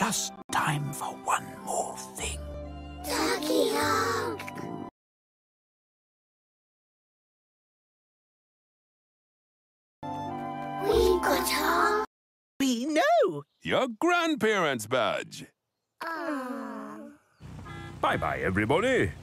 just time for one more thing. Ducky hug. We got our... We know. Your grandparents' badge. Oh. Bye-bye, everybody.